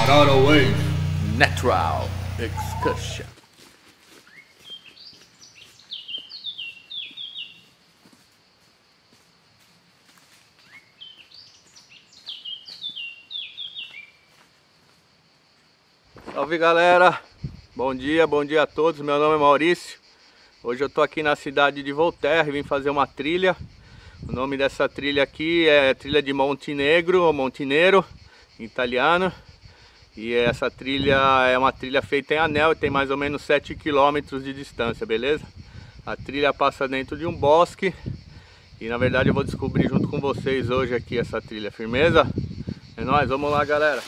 Tidal Wave Natural Excursion. Salve galera, bom dia a todos, meu nome é Maurício. Hoje eu tô aqui na cidade de Volterra e vim fazer uma trilha. O nome dessa trilha aqui é Trilha de Monte Negro, ou Monte Nero, em italiano. E essa trilha é uma trilha feita em anel e tem mais ou menos 7 km de distância, beleza? A trilha passa dentro de um bosque e na verdade eu vou descobrir junto com vocês hoje aqui essa trilha, firmeza? É nóis, vamos lá galera!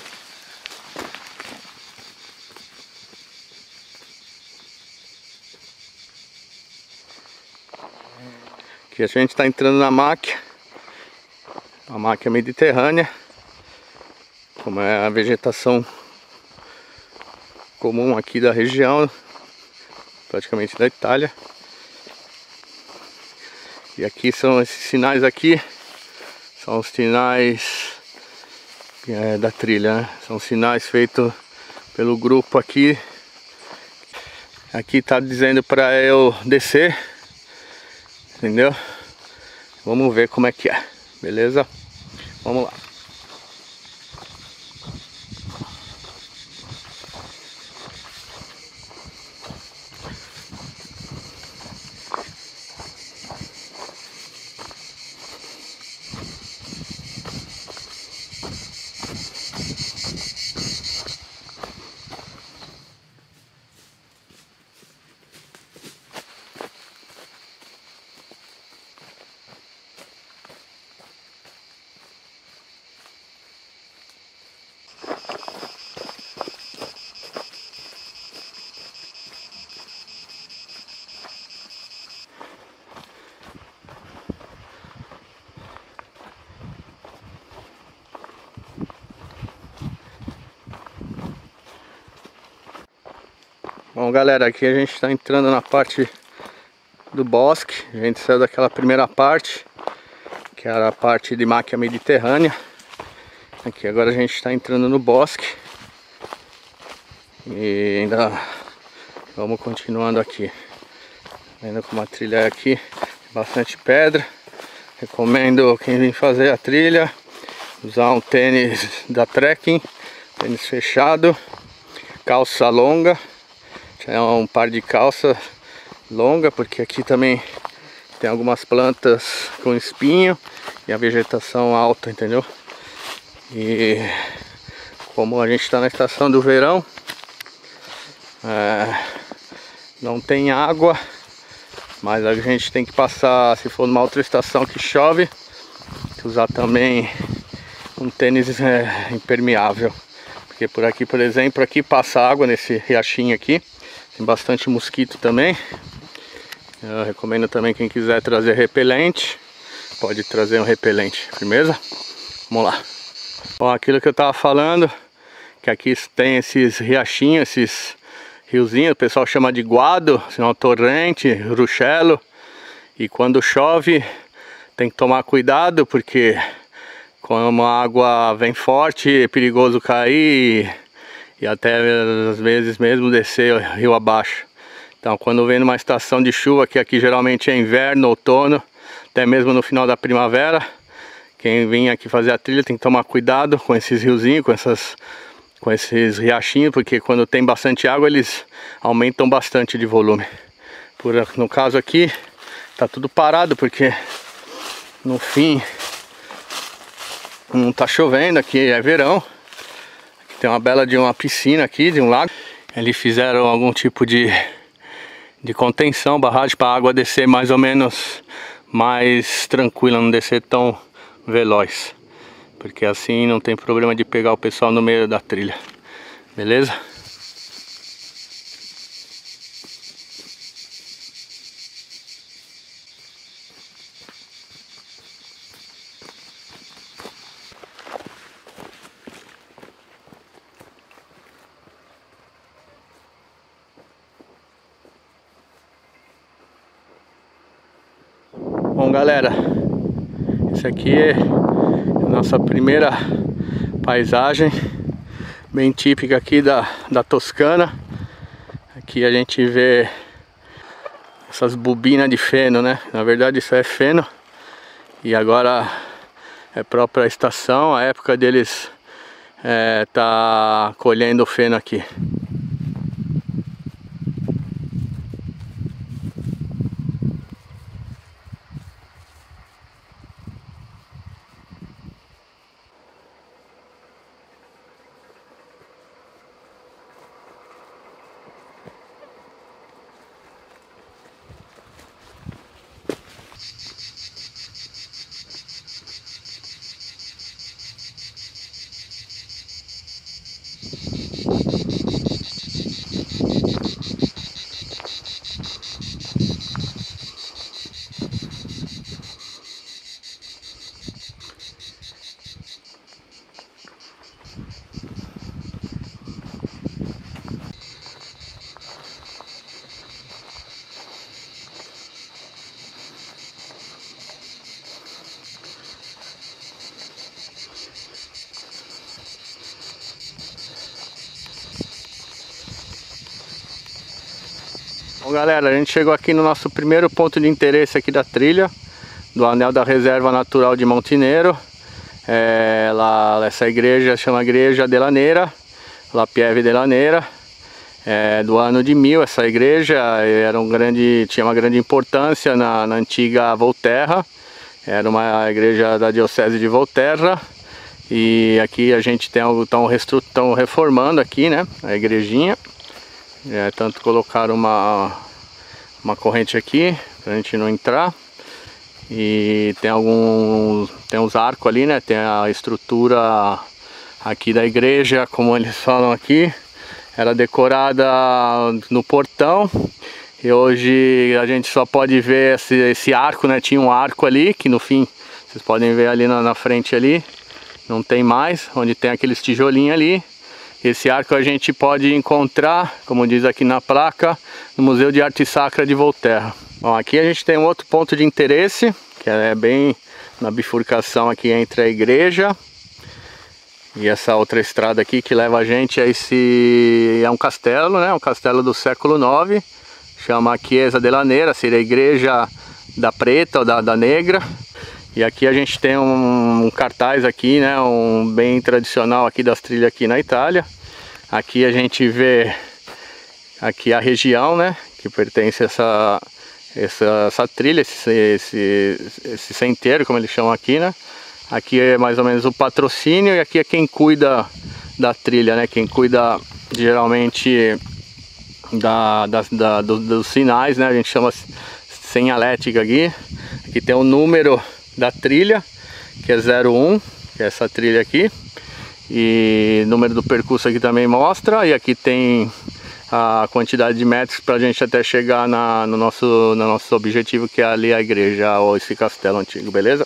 Aqui a gente está entrando na máquia, a máquia mediterrânea, como é a vegetação comum aqui da região, praticamente da Itália. E aqui são esses sinais aqui, são os sinais da trilha, né? São sinais feitos pelo grupo aqui. Aqui está dizendo para eu descer. Entendeu? Vamos ver como é que é, beleza? Vamos lá. Bom galera, aqui a gente está entrando na parte do bosque. A gente saiu daquela primeira parte, que era a parte de máquia mediterrânea. Aqui agora a gente está entrando no bosque. E ainda vamos continuando aqui. Vendo como a trilha é aqui, bastante pedra. Recomendo quem vem fazer a trilha usar um tênis da trekking, tênis fechado, calça longa. É um par de calça longa, porque aqui também tem algumas plantas com espinho e a vegetação alta, entendeu? E como a gente está na estação do verão, não tem água, mas a gente tem que passar, se for numa outra estação que chove, usar também um tênis impermeável, porque por aqui, por exemplo, aqui passa água nesse riachinho aqui. Tem bastante mosquito também. Eu recomendo também quem quiser trazer repelente, pode trazer um repelente, firmeza? Vamos lá. Bom, aquilo que eu tava falando, que aqui tem esses riachinhos, esses riozinhos, o pessoal chama de guado, senão torrente, ruscello. E quando chove tem que tomar cuidado, porque como a água vem forte, é perigoso cair e até às vezes mesmo descer rio abaixo. Então quando vem numa estação de chuva, que aqui geralmente é inverno, outono, até mesmo no final da primavera, quem vem aqui fazer a trilha tem que tomar cuidado com esses riozinhos, com esses riachinhos, porque quando tem bastante água eles aumentam bastante de volume. No caso aqui tá tudo parado, porque no fim não tá chovendo, aqui é verão. Tem uma bela de uma piscina aqui, de um lago. Eles fizeram algum tipo de contenção, barragem para a água descer mais ou menos mais tranquila, não descer tão veloz. Porque assim não tem problema de pegar o pessoal no meio da trilha. Beleza? Bom galera, essa aqui é a nossa primeira paisagem. bem típica aqui da Toscana. Aqui a gente vê essas bobinas de feno, né? Na verdade isso é feno. E agora é própria estação, a época deles tá colhendo o feno aqui. Bom, galera, a gente chegou aqui no nosso primeiro ponto de interesse aqui da trilha do anel da Reserva Natural de Montenero. Essa igreja chama Igreja della Nera, La Pieve della Nera. Do ano de 1000, essa igreja tinha uma grande importância na antiga Volterra. Era uma igreja da diocese de Volterra. E aqui a gente estão reformando aqui, né, a igrejinha. Tanto colocaram uma corrente aqui pra gente não entrar. E tem uns arcos ali, né? Tem a estrutura aqui da igreja, como eles falam aqui. Era decorada no portão. E hoje a gente só pode ver esse arco, né? Tinha um arco ali, que no fim vocês podem ver ali na frente ali. Não tem mais, onde tem aqueles tijolinhos ali. Esse arco a gente pode encontrar, como diz aqui na placa, no Museu de Arte Sacra de Volterra. Bom, aqui a gente tem um outro ponto de interesse, que é bem na bifurcação aqui entre a igreja e essa outra estrada aqui que leva a gente a é um castelo, né? Um castelo do século IX, chama Chiesa della Nera, seria a igreja da preta ou da negra. E aqui a gente tem um cartaz aqui, né, bem tradicional aqui das trilhas aqui na Itália. Aqui a gente vê aqui a região, né, que pertence a essa trilha, esse centeiro, como eles chamam aqui, né. Aqui é mais ou menos o patrocínio e aqui é quem cuida da trilha, né, quem cuida geralmente dos sinais, né, a gente chama señalética aqui. Aqui tem o número da trilha, que é 01, que é essa trilha aqui, e o número do percurso aqui também mostra, e aqui tem a quantidade de metros para a gente até chegar no nosso objetivo, que é ali a igreja ou esse castelo antigo, beleza?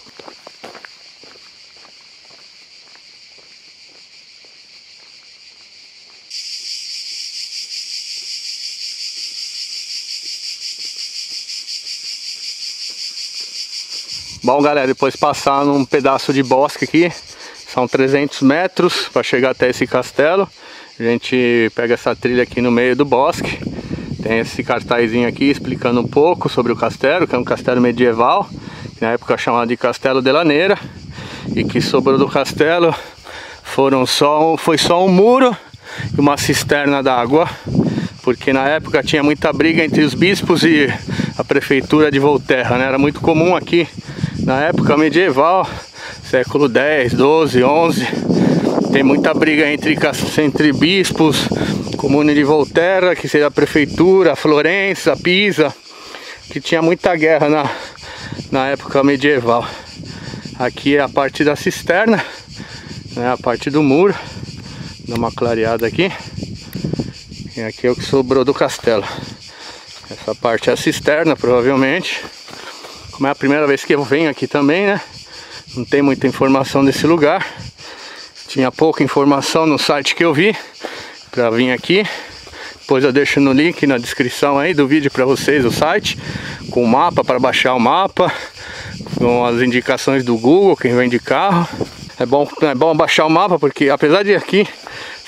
Bom, galera, depois passar num pedaço de bosque aqui, são 300 metros para chegar até esse castelo. A gente pega essa trilha aqui no meio do bosque. Tem esse cartazinho aqui explicando um pouco sobre o castelo, que é um castelo medieval, que na época chamado de Castelo della Nera, e que sobrou do castelo foi só um muro e uma cisterna d'água, porque na época tinha muita briga entre os bispos e a prefeitura de Volterra, né? Era muito comum aqui na época medieval, século 10, 12, 11, tem muita briga entre bispos, comune de Volterra, que seria a prefeitura, Florença, Pisa, que tinha muita guerra na época medieval. Aqui é a parte da cisterna, né, a parte do muro, dá uma clareada aqui, e aqui é o que sobrou do castelo. Essa parte é a cisterna, provavelmente. Como é a primeira vez que eu venho aqui também, né? Não tem muita informação desse lugar. Tinha pouca informação no site que eu vi para vir aqui. Depois eu deixo no link na descrição aí do vídeo para vocês o site, com o mapa para baixar o mapa, com as indicações do Google, quem vem de carro. É bom baixar o mapa, porque apesar de aqui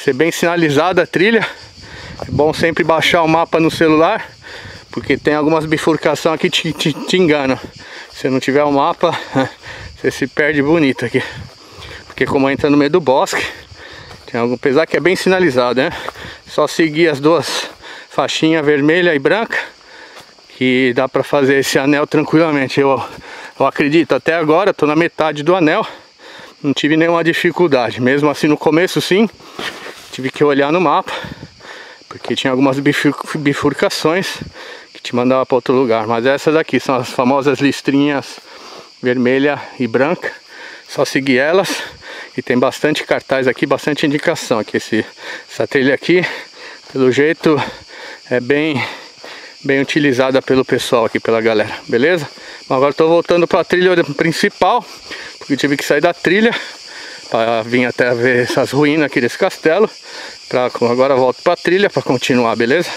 ser bem sinalizada a trilha. É bom sempre baixar o mapa no celular, porque tem algumas bifurcações aqui que te enganam. Se não tiver o mapa, você se perde bonito aqui. Porque como entra no meio do bosque, tem algum, apesar que é bem sinalizado, né? Só seguir as duas faixinhas vermelha e branca, que dá pra fazer esse anel tranquilamente. Eu acredito, até agora tô na metade do anel, não tive nenhuma dificuldade. Mesmo assim no começo sim, tive que olhar no mapa, porque tinha algumas bifurcações que te mandava para outro lugar. Mas essas aqui são as famosas listrinhas vermelha e branca. Só seguir elas. E tem bastante cartaz aqui, bastante indicação aqui. Essa trilha aqui, pelo jeito, é bem utilizada pelo pessoal aqui, pela galera. Beleza? Agora estou voltando para a trilha principal, porque tive que sair da trilha para vir até ver essas ruínas aqui desse castelo. Agora volto para a trilha para continuar, beleza?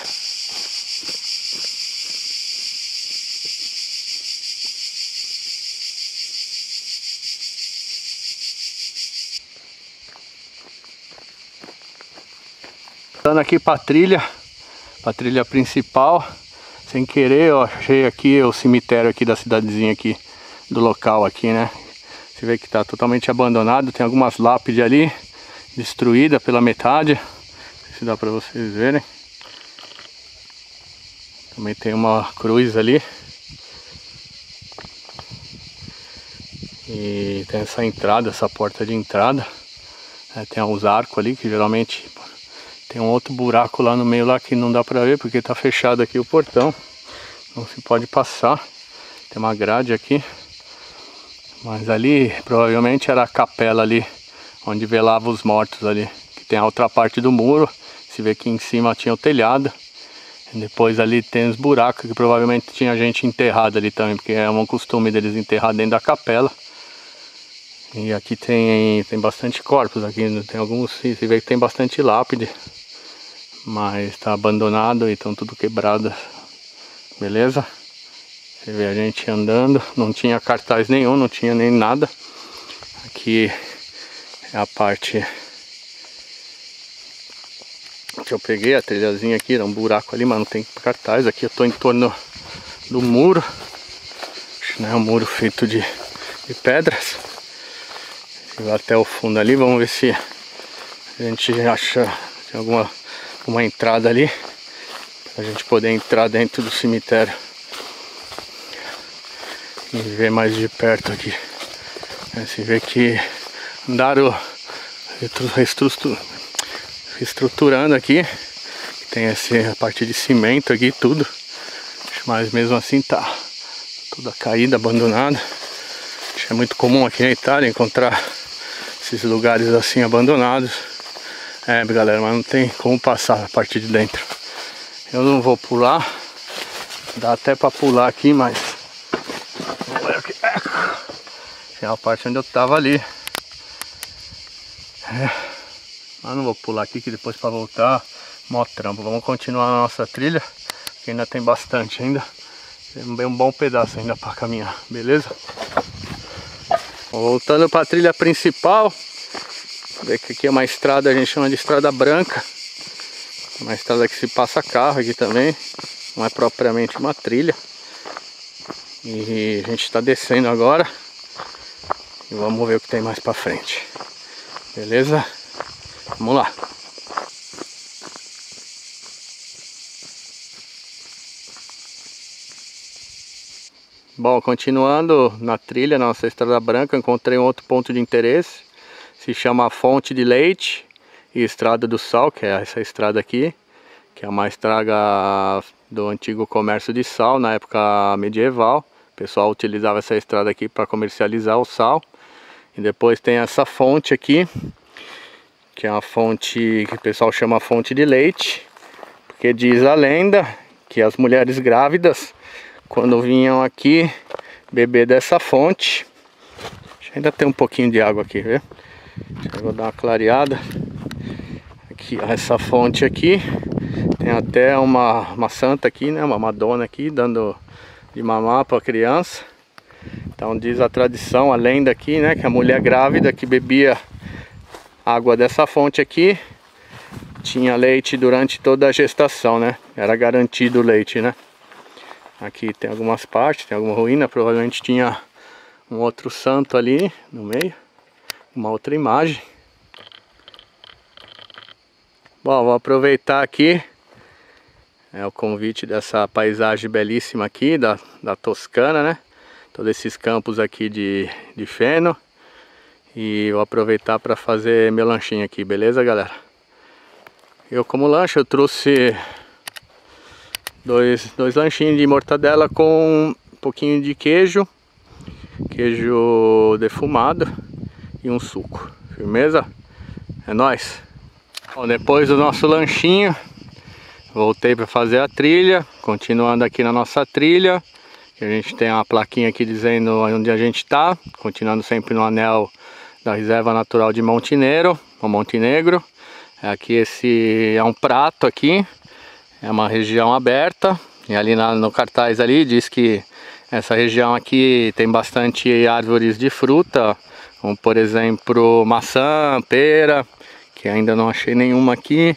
Voltando aqui para a trilha principal. Sem querer, ó, achei aqui o cemitério aqui da cidadezinha aqui, do local aqui, né? Você vê que tá totalmente abandonado, tem algumas lápides ali, destruída pela metade. Não sei se dá pra vocês verem. Também tem uma cruz ali. E tem essa entrada, essa porta de entrada. Tem uns arcos ali que geralmente tem um outro buraco lá no meio lá que não dá pra ver porque tá fechado aqui o portão. Não se pode passar. Tem uma grade aqui. Mas ali provavelmente era a capela ali, onde velava os mortos ali. Que tem a outra parte do muro. Se vê que em cima tinha o telhado. E depois ali tem os buracos que provavelmente tinha gente enterrada ali também, porque é um costume deles enterrar dentro da capela. E aqui tem bastante corpos aqui, tem alguns, se vê que tem bastante lápide, mas está abandonado e estão tudo quebrado, beleza? Você vê a gente andando, não tinha cartaz nenhum, não tinha nem nada. Aqui é a parte que eu peguei, a trilhazinha aqui, era um buraco ali, mas não tem cartaz. Aqui eu tô em torno do muro, né, um muro feito de pedras. Vai até o fundo ali, vamos ver se a gente acha tem uma entrada ali pra gente poder entrar dentro do cemitério e ver mais de perto aqui. Você vê que andaram reestruturando aqui, tem a parte de cimento aqui tudo, mas mesmo assim tá toda caída, abandonada. É muito comum aqui na Itália encontrar esses lugares assim abandonados. Galera, mas não tem como passar a partir de dentro. Eu não vou pular. Dá até pra pular aqui, mas vamos ver aqui. É a parte onde eu tava ali. Mas não vou pular aqui, que depois pra voltar mó trampo. Vamos continuar a nossa trilha, que ainda tem bastante ainda. Tem um bom pedaço ainda pra caminhar, beleza? Voltando para a trilha principal, vê que aqui é uma estrada, a gente chama de estrada branca. Uma estrada que se passa carro aqui também, não é propriamente uma trilha. E a gente está descendo agora e vamos ver o que tem mais para frente, beleza? Vamos lá. Bom, continuando na trilha, na nossa estrada branca, encontrei um outro ponto de interesse. Se chama Fonte de Leite e Estrada do Sal, que é essa estrada aqui, que é uma estrada do antigo comércio de sal, na época medieval. O pessoal utilizava essa estrada aqui para comercializar o sal. E depois tem essa fonte aqui, que é uma fonte que o pessoal chama Fonte de Leite, porque diz a lenda que as mulheres grávidas, quando vinham aqui beber dessa fonte, ainda tem um pouquinho de água aqui, viu? Eu vou dar uma clareada. Aqui, essa fonte aqui, tem até uma santa aqui, né? Uma Madonna aqui, dando de mamar para a criança. Então diz a tradição, a lenda aqui, né? Que a mulher grávida que bebia água dessa fonte aqui, tinha leite durante toda a gestação, né? Era garantido o leite, né? Aqui tem algumas partes, tem alguma ruína, provavelmente tinha um outro santo ali no meio, uma outra imagem. Bom, vou aproveitar aqui o convite dessa paisagem belíssima aqui da Toscana, né? Todos esses campos aqui de feno. E vou aproveitar para fazer meu lanchinho aqui, beleza, galera? Eu, como lanche, eu trouxe dois lanchinhos de mortadela com um pouquinho de queijo defumado e um suco. Firmeza? É nóis! Bom, depois do nosso lanchinho, voltei para fazer a trilha. Continuando aqui na nossa trilha, a gente tem uma plaquinha aqui dizendo onde a gente está. Continuando sempre no anel da Reserva Natural de Montenegro. Aqui esse é um prato aqui, é uma região aberta. E ali no cartaz ali diz que essa região aqui tem bastante árvores de fruta, como por exemplo maçã, pera, que ainda não achei nenhuma aqui.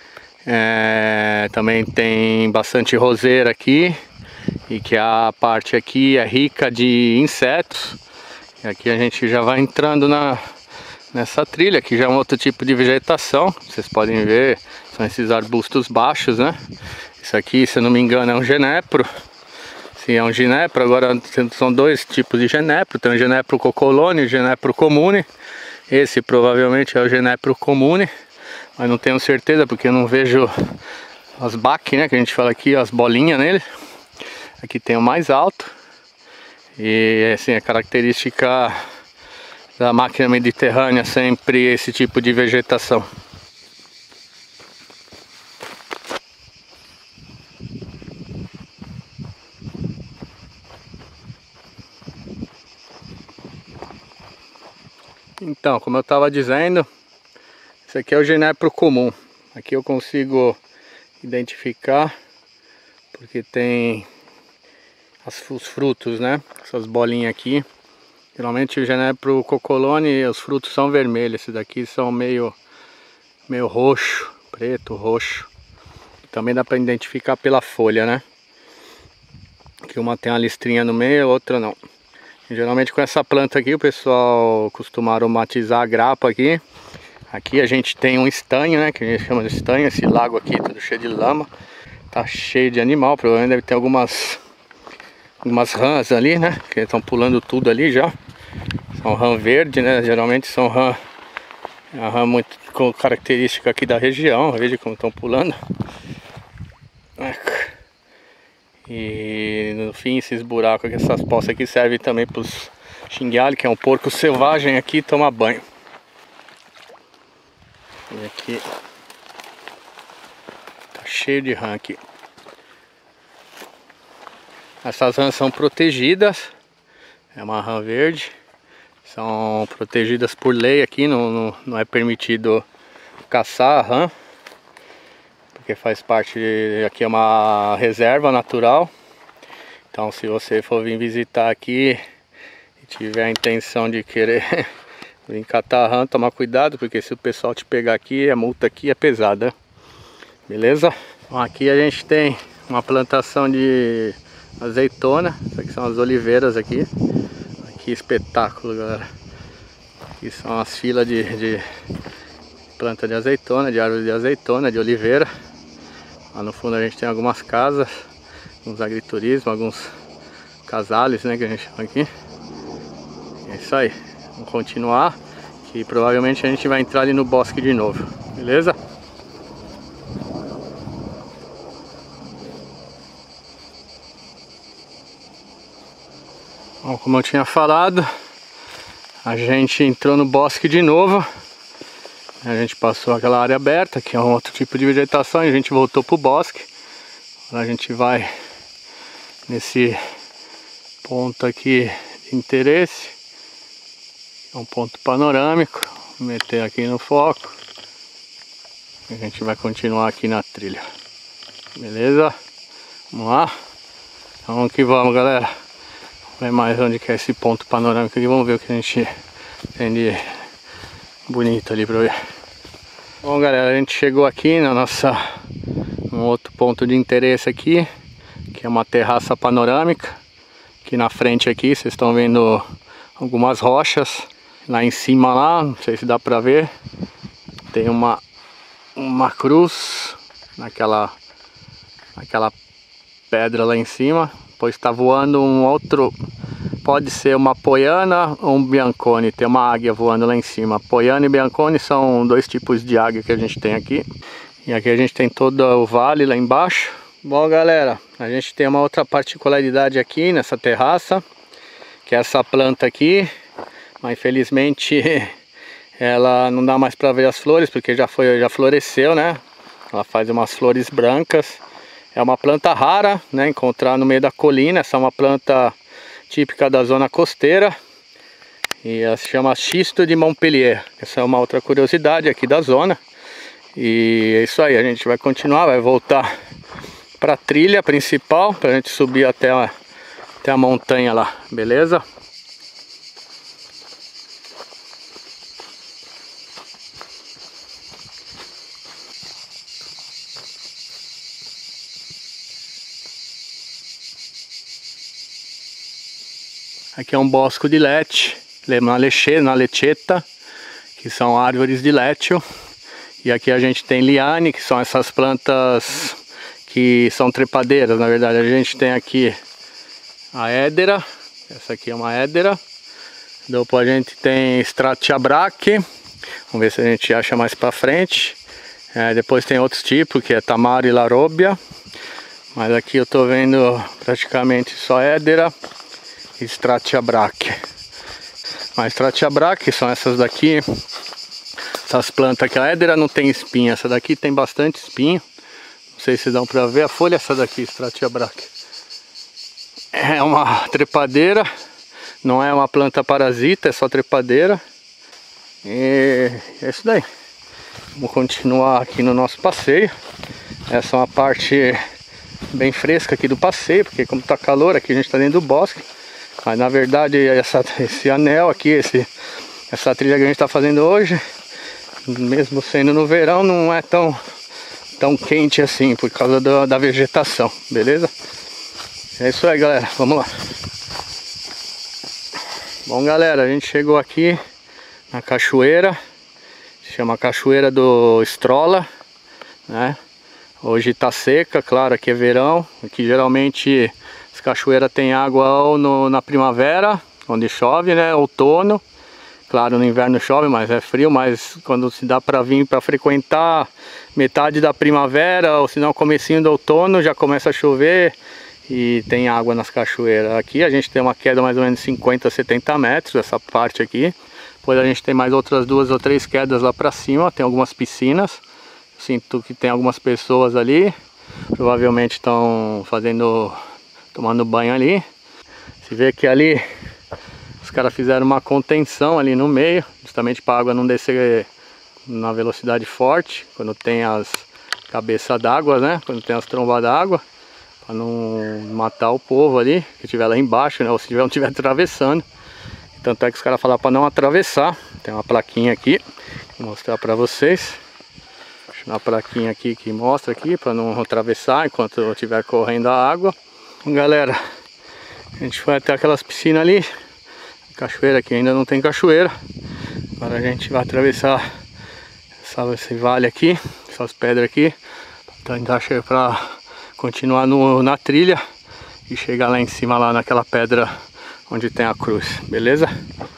Também tem bastante roseira aqui, e que a parte aqui é rica de insetos. E aqui a gente já vai entrando nessa trilha, que já é um outro tipo de vegetação. Vocês podem ver, são esses arbustos baixos, né? Isso aqui, se eu não me engano, é um genepro. Sim, é um genepro. Agora são dois tipos de genepro. Tem o genepro cocolone e o genepro comune. Esse provavelmente é o genepro comune, mas não tenho certeza porque eu não vejo as baques, né, que a gente fala aqui, as bolinhas nele. Aqui tem o mais alto. E assim, a característica da máquina mediterrânea sempre esse tipo de vegetação. Então, como eu estava dizendo, esse aqui é o genepro comum. Aqui eu consigo identificar porque tem os frutos, né? Essas bolinhas aqui. Geralmente o genepro cocolone, os frutos são vermelhos. Esses daqui são meio roxo, preto, roxo. Também dá para identificar pela folha, né? Que uma tem uma listrinha no meio, a outra não. E, geralmente com essa planta aqui o pessoal costuma aromatizar a grapa aqui. Aqui a gente tem um estanho, né? Que a gente chama de estanho. Esse lago aqui tudo cheio de lama. Tá cheio de animal, provavelmente deve ter algumas rãs ali, né? Que estão pulando tudo ali já. São rã verde, né? Geralmente são rã, é uma rã muito característica aqui da região. Veja como estão pulando. E no fim esses buracos, essas poças aqui servem também para os xinguali, que é um porco selvagem aqui, tomar banho. E aqui tá cheio de rã aqui. Essas rãs são protegidas, é uma rã verde, são protegidas por lei aqui, não é permitido caçar a rã, porque faz parte, aqui é uma reserva natural. Então se você for vir visitar aqui e tiver a intenção de querer vir catar a rã, tomar cuidado, porque se o pessoal te pegar aqui, a multa aqui é pesada, beleza? Bom, aqui a gente tem uma plantação de azeitona. Isso aqui são as oliveiras aqui. Que espetáculo, galera. Aqui são as filas de planta de azeitona, de árvore de azeitona, de oliveira. Lá no fundo a gente tem algumas casas, alguns agriturismos, alguns casales, né, que a gente chama aqui. É isso aí. Vamos continuar, que provavelmente a gente vai entrar ali no bosque de novo, beleza? Bom, como eu tinha falado, a gente entrou no bosque de novo. A gente passou aquela área aberta, que é um outro tipo de vegetação, e a gente voltou pro bosque. Agora a gente vai nesse ponto aqui de interesse. É um ponto panorâmico. Vou meter aqui no foco. E a gente vai continuar aqui na trilha. Beleza? Vamos lá? Então vamos que vamos, galera. Vamos ver mais onde que é esse ponto panorâmico aqui. Vamos ver o que a gente tem de bonito ali pra ver. Bom, galera, a gente chegou aqui na um outro ponto de interesse aqui, que é uma terraça panorâmica. Aqui na frente aqui, vocês estão vendo algumas rochas. Lá em cima lá, não sei se dá pra ver, tem uma cruz naquela pedra lá em cima. Depois está voando um outro, pode ser uma poiana ou um biancone. Tem uma águia voando lá em cima. Poiana e biancone são dois tipos de águia que a gente tem aqui. E aqui a gente tem todo o vale lá embaixo. Bom, galera, a gente tem uma outra particularidade aqui nessa terraça, que é essa planta aqui. Mas infelizmente ela não dá mais para ver as flores, porque já floresceu, né? Ela faz umas flores brancas. É uma planta rara, né? Encontrar no meio da colina. Essa é uma planta típica da zona costeira. E ela se chama Xisto de Montpellier. Essa é uma outra curiosidade aqui da zona. E é isso aí, a gente vai continuar, vai voltar para a trilha principal, para a gente subir até a montanha lá, beleza? Aqui é um bosco de lete, na lecheta, que são árvores de létio. E aqui a gente tem liane, que são essas plantas que são trepadeiras. Na verdade, a gente tem aqui a édera, essa aqui é uma édera. Depois a gente tem stratiabraque, vamos ver se a gente acha mais pra frente. Depois tem outros tipos, que é tamara e laróbia. Mas aqui eu tô vendo praticamente só édera e stratiabraque. Mas stratiabraque são essas daqui, essas plantas que a édera não tem espinho, essa daqui tem bastante espinho. Não sei se dão pra ver a folha, essa daqui, stratiabraque. É uma trepadeira, não é uma planta parasita, é só trepadeira. E é isso daí. Vamos continuar aqui no nosso passeio. Essa é uma parte bem fresca aqui do passeio, porque como tá calor aqui a gente tá dentro do bosque. Mas na verdade esse anel aqui, essa trilha que a gente está fazendo hoje, mesmo sendo no verão, não é tão quente assim, por causa da vegetação, beleza? É isso aí, galera, vamos lá. Bom, galera, a gente chegou aqui na cachoeira, se chama Cachoeira do Estrola, né? Hoje tá seca, claro, aqui é verão, aqui geralmente as cachoeiras tem água ou na primavera, onde chove, né? Outono, claro, no inverno chove, mas é frio, mas quando se dá para vir para frequentar metade da primavera, ou se não comecinho do outono, já começa a chover e tem água nas cachoeiras. Aqui a gente tem uma queda mais ou menos 50, 70 metros, essa parte aqui. Depois a gente tem mais outras 2 ou 3 quedas lá para cima, tem algumas piscinas. Sinto que tem algumas pessoas ali, provavelmente estão tomando banho ali. Se vê que ali os caras fizeram uma contenção ali no meio, justamente para a água não descer na velocidade forte, quando tem as cabeças d'água, né? Quando tem as trombas d'água, para não matar o povo ali, que estiver lá embaixo, né? Ou se não estiver atravessando. Tanto é que os caras falaram para não atravessar. Tem uma plaquinha aqui, vou mostrar para vocês. Uma plaquinha aqui que mostra aqui para não atravessar enquanto eu estiver correndo a água. Então, galera, a gente foi até aquelas piscinas ali, cachoeira que ainda não tem cachoeira. Agora a gente vai atravessar esse vale aqui, essas pedras aqui, para continuar na trilha e chegar lá em cima, lá naquela pedra onde tem a cruz, beleza?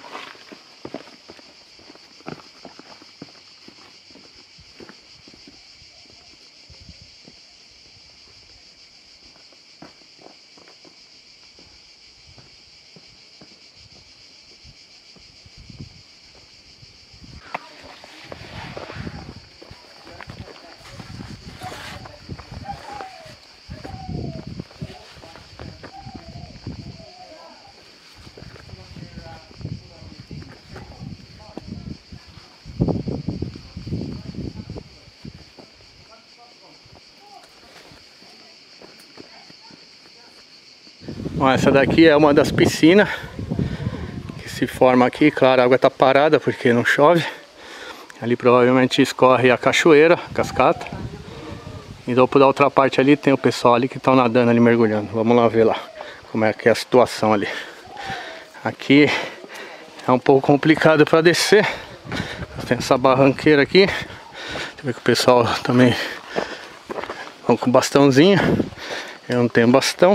Bom, essa daqui é uma das piscinas que se forma aqui. Claro, a água está parada porque não chove. Ali provavelmente escorre a cachoeira, a cascata. E da outra parte ali tem o pessoal ali que estão nadando ali, mergulhando. Vamos lá ver lá como é que é a situação ali. Aqui é um pouco complicado para descer. Tem essa barranqueira aqui. Deixa eu ver que o pessoal também vão com bastãozinho. Eu não tenho bastão.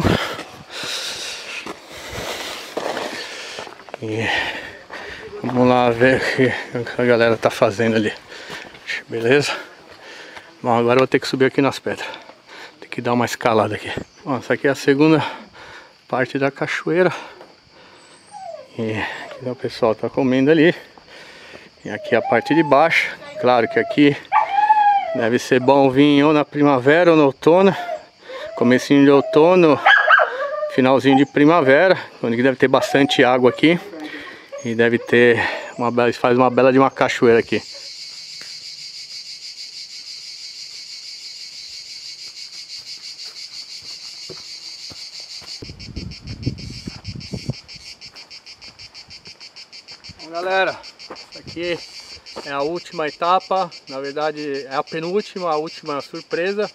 E vamos lá ver o que a galera tá fazendo ali. Beleza? Bom, agora eu vou ter que subir aqui nas pedras. Tem que dar uma escalada aqui. Bom, essa aqui é a segunda parte da cachoeira. E aqui o pessoal tá comendo ali. E aqui a parte de baixo. Claro que aqui deve ser bom vir ou na primavera ou no outono. Comecinho de outono, finalzinho de primavera, onde deve ter bastante água aqui. E deve ter faz uma bela de uma cachoeira aqui. Bom, galera, isso aqui é a última etapa, na verdade é a penúltima, a última surpresa.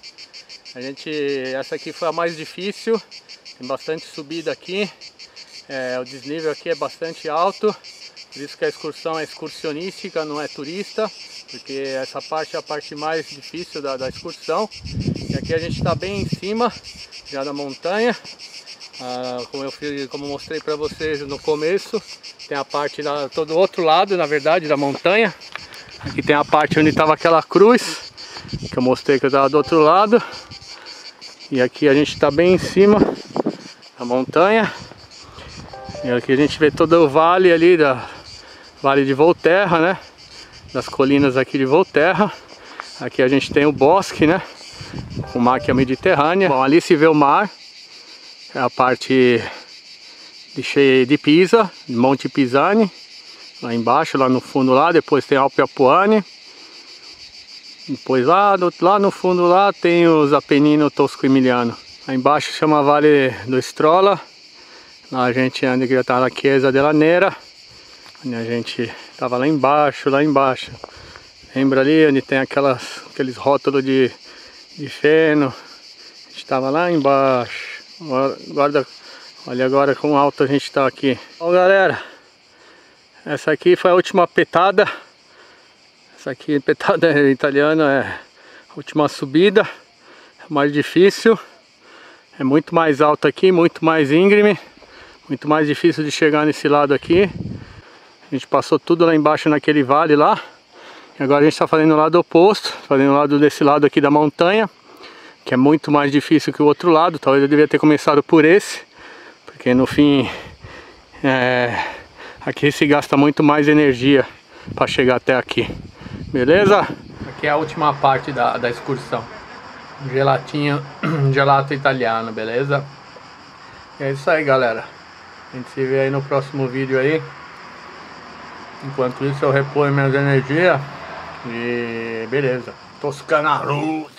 Essa aqui foi a mais difícil, tem bastante subida aqui, o desnível aqui é bastante alto, por isso que a excursão é excursionística, não é turista, porque essa parte é a parte mais difícil da excursão. E aqui a gente está bem em cima, já da montanha, como eu mostrei para vocês no começo, tem a parte todo outro lado, na verdade, da montanha. Aqui tem a parte onde estava aquela cruz, que eu mostrei que eu estava do outro lado. E aqui a gente está bem em cima da montanha. E aqui a gente vê todo o vale ali, Vale de Volterra, né? Das colinas aqui de Volterra. Aqui a gente tem o bosque, né? O mar que é Mediterrânea. Bom, ali se vê o mar. É a parte de Pisa, de Monte Pisani. Lá embaixo, lá no fundo lá. Depois tem Alpe Apuane. Depois lá no fundo lá tem os Apennino Tosco-Emiliano. Lá embaixo chama Vale do Estrola. Lá a gente anda que já tá na Chiesa della Nera. Onde a gente tava lá embaixo. Lembra ali onde tem aqueles rótulos de feno? A gente tava lá embaixo. Olha agora quão alto a gente tá aqui. Bom, galera, essa aqui foi a última petada. Essa aqui, petada em italiano, é a última subida, é mais difícil, é muito mais alto aqui, muito mais íngreme, muito mais difícil de chegar nesse lado aqui. A gente passou tudo lá embaixo naquele vale lá, e agora a gente está fazendo o lado oposto, fazendo o lado desse lado aqui da montanha, que é muito mais difícil que o outro lado. Talvez eu devia ter começado por esse, porque no fim aqui se gasta muito mais energia para chegar até aqui. Beleza? Aqui é a última parte da excursão. Gelato italiano, beleza? É isso aí, galera. A gente se vê aí no próximo vídeo aí. Enquanto isso eu reponho minhas energias. E beleza. Toscana Roots.